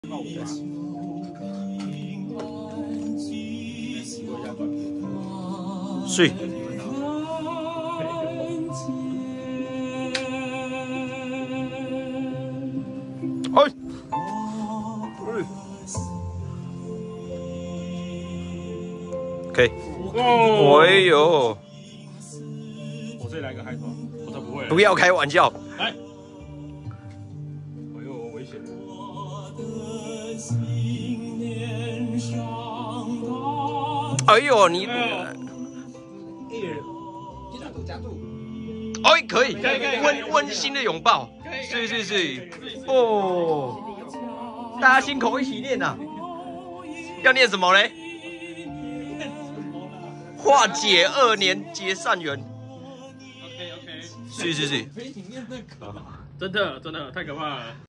睡。哎。可以。哎呦！ 我这里来个海豚，我才不会。 不要开玩笑。 来。哎呦，危险！ 哎呦，你。 夹住。 哎，可以，温馨的拥抱。是。哦。大家心口一起念呐。要念什么嘞？化解2年结善缘。 OK。 是。 真的太可怕了。